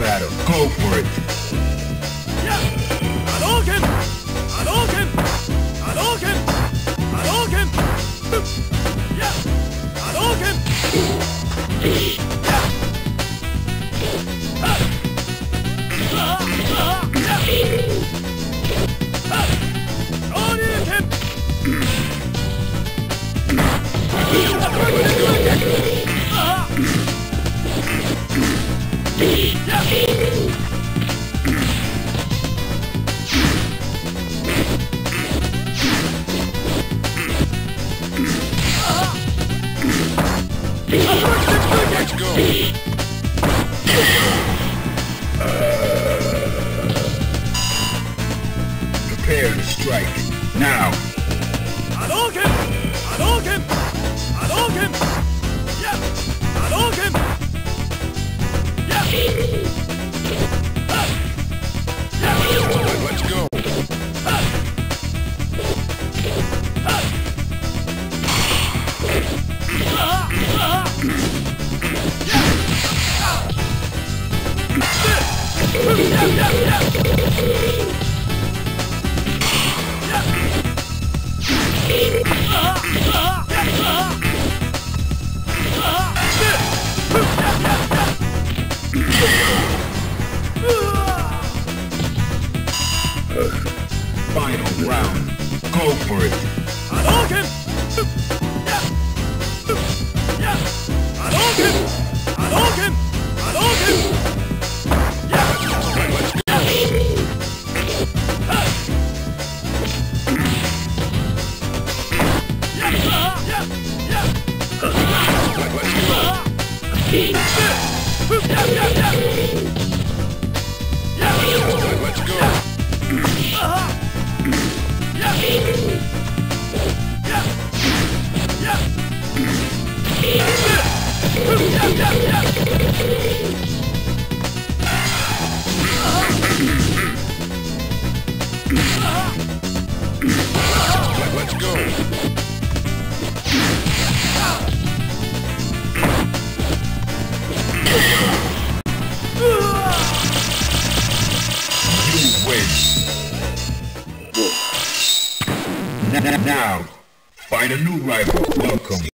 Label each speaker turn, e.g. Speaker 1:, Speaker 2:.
Speaker 1: battle. Go for it.
Speaker 2: Hadouken! Hadouken! Hadouken! Hadouken! Yeah! Hadouken! Yeah!
Speaker 1: Let's go. Prepare to strike. Now.
Speaker 2: Hadouken! Hadouken! Hadouken! Yeah! Hadouken! Yeah!
Speaker 1: Let's go. Final round. Go for it.
Speaker 2: Hadouken! Yeah! Yeah! Hadouken! Hadouken! Hadouken! Yeah!
Speaker 1: Let's go.
Speaker 2: Yeah! Yeah! Yeah!
Speaker 1: Let's go.
Speaker 2: Yeah! Yeah! Yeah!
Speaker 1: Let's go. Let's go. You win. Now, find a new rival. Welcome.